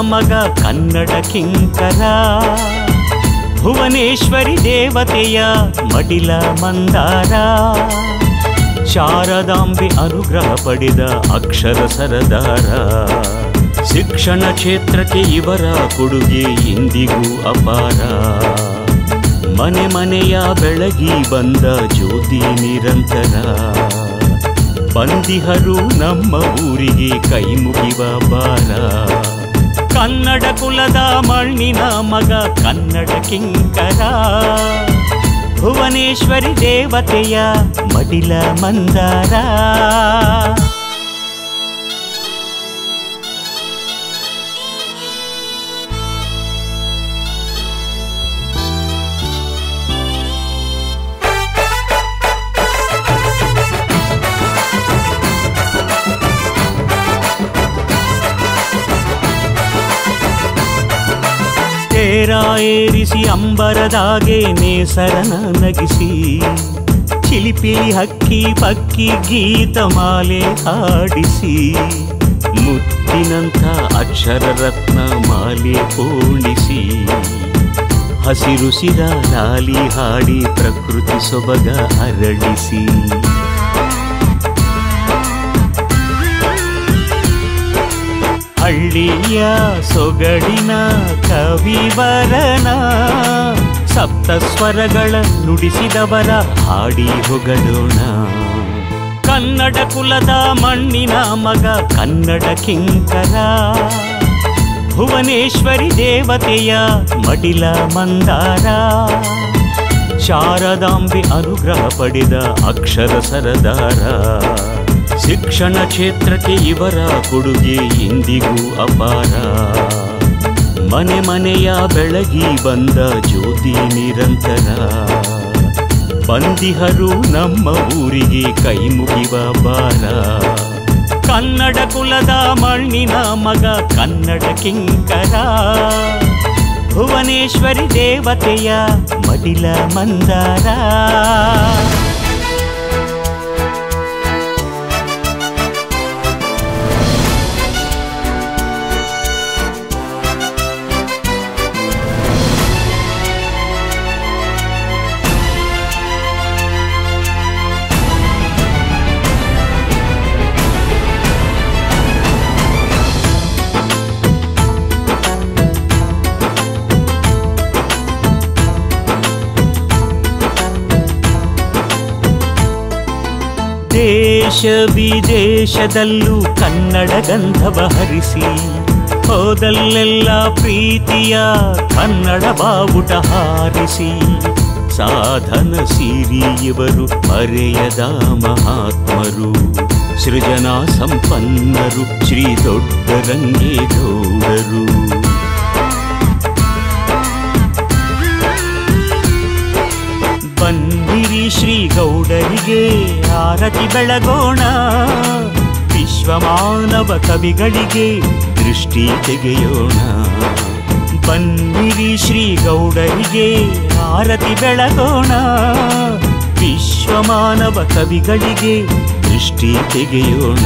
ಮಗ ಕನ್ನಡ ಕಿಂಕರ. ಭುವನೇಶ್ವರಿ ದೇವತೆಯ ಮಡಿಲ ಮಂದಾರ. ಶಾರದಾಂಬೆ ಅನುಗ್ರಹ ಪಡೆದ ಅಕ್ಷರ ಸರದಾರ. ಶಿಕ್ಷಣ ಕ್ಷೇತ್ರಕ್ಕೆ ಇವರ ಕೊಡುಗೆ ಇಂದಿಗೂ ಅಪಾರ. ಮನೆ ಮನೆಯ ಬೆಳಗಿ ಬಂದ ಜ್ಯೋತಿ ನಿರಂತರ. ಬಂದಿಹರು ನಮ್ಮ ಊರಿಗೆ ಕೈ ಮುಗಿವ ಬಾರ. ಕನ್ನಡ ಕುಲದ ಮಣ್ಣಿನ ಮಗ ಕನ್ನಡ ಕಿಂಕರ. ಭುವನೇಶ್ವರಿ ದೇವತೆಯ ಮಡಿಲ ಮಂದಾರ. ಏರಿಸಿ ಅಂಬರದಾಗೆ ನೇಸರನ ನಗಿಸಿ. ಚಿಲಿಪಿಲಿ ಹಕ್ಕಿ ಪಕ್ಕಿ ಗೀತ ಮಾಲೆ ಹಾಡಿಸಿ. ಮುತ್ತಿನಂಥ ಅಕ್ಷರ ರತ್ನ ಮಾಲೆ ಪೋಣಿಸಿ. ಹಸಿರು ಸಿರ ಲಾಲಿ ಹಾಡಿ ಪ್ರಕೃತಿ ಸೊಬಗ ಅರಳಿಸಿ. ಹಳ್ಳಿಯ ಸೊಗಡಿನ ಕವಿವರನ. ಸಪ್ತ ಸ್ವರಗಳ ನುಡಿಸಿದವರ ಹಾಡಿ ಹೊಗಳೋಣ. ಕನ್ನಡ ಕುಲದ ಮಣ್ಣಿನ ಮಗ ಕನ್ನಡ ಕಿಂಕರ. ಭುವನೇಶ್ವರಿ ದೇವತೆಯ ಮಡಿಲ ಮಂದಾರ. ಶಾರದಾಂಬೆ ಅನುಗ್ರಹ ಪಡೆದ ಅಕ್ಷರ ಸರದಾರ. ಶಿಕ್ಷಣ ಕ್ಷೇತ್ರಕ್ಕೆ ಇವರ ಕೊಡುಗೆ ಇಂದಿಗೂ ಅಪಾರ. ಮನೆ ಮನೆಯ ಬೆಳಗಿ ಬಂದ ಜ್ಯೋತಿ ನಿರಂತರ. ಬಂದಿಹರು ನಮ್ಮ ಊರಿಗೆ ಕೈ ಮುಗಿವ ಬಾರ. ಕನ್ನಡ ಕುಲದ ಮಣ್ಣಿನ ಮಗ ಕನ್ನಡ ಕಿಂಕರ. ಭುವನೇಶ್ವರಿ ದೇವತೆಯ ಮಡಿಲ ಮಂದಾರ. ದೇಶ ವಿದೇಶದಲ್ಲೂ ಕನ್ನಡ ಗಂಧವ ಹರಿಸಿ. ಹೋದಲ್ಲೆಲ್ಲ ಪ್ರೀತಿಯ ಕನ್ನಡ ಬಾವುಟ ಹಾರಿಸಿ. ಸಾಧನ ಸಿರಿ ಇವರು ಮರೆಯದ ಮಹಾತ್ಮರು. ಸೃಜನಾ ಸಂಪನ್ನರು ಶ್ರೀ ದೊಡ್ಡರಂಗೇಗೌಡರು. ಬನ್ನಿರಿ ಶ್ರೀ ಗೌಡರಿಗೆ ಆರತಿ ಬೆಳಗೋಣ. ವಿಶ್ವಮಾನವ ಕವಿಗಳಿಗೆ ದೃಷ್ಟಿ ತೆಗೆಯೋಣ. ಬನ್ನಿರಿ ಶ್ರೀ ಗೌಡರಿಗೆ ಆರತಿ ಬೆಳಗೋಣ. ವಿಶ್ವಮಾನವ ಕವಿಗಳಿಗೆ ದೃಷ್ಟಿ ತೆಗೆಯೋಣ.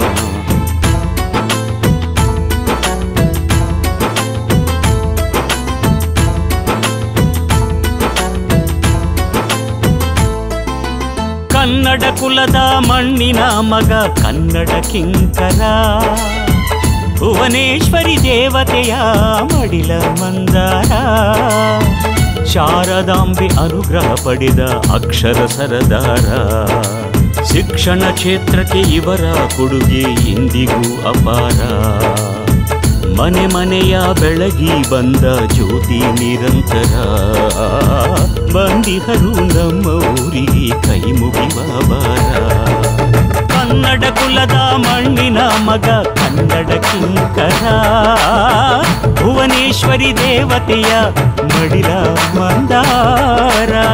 ಕನ್ನಡ ಕುಲದ ಮಣ್ಣಿನ ಮಗ ಕನ್ನಡ ಕಿಂಕರ. ಭುವನೇಶ್ವರಿ ದೇವತೆಯ ಮಡಿಲ ಮಂದಾರ. ಶಾರದಾಂಬೆ ಅನುಗ್ರಹ ಪಡೆದ ಅಕ್ಷರ ಸರದಾರ. ಶಿಕ್ಷಣ ಕ್ಷೇತ್ರಕ್ಕೆ ಇವರ ಕೊಡುಗೆ ಇಂದಿಗೂ ಅಪಾರ. ಮನೆ ಮನೆಯ ಬೆಳಗಿ ಬಂದ ಜ್ಯೋತಿ ನಿರಂತರ. ಬಂದಿಹರು ನಮ್ಮ ಊರಿಗೆ ಕೈ ಮುಗಿವ ಬಾರ. ಕನ್ನಡ ಕುಲದ ಮಣ್ಣಿನ ಮಗ ಕನ್ನಡ ಕಿಂಕರ. ಭುವನೇಶ್ವರಿ ದೇವತೆಯ ಮಡಿಲ ಮಂದಾರ.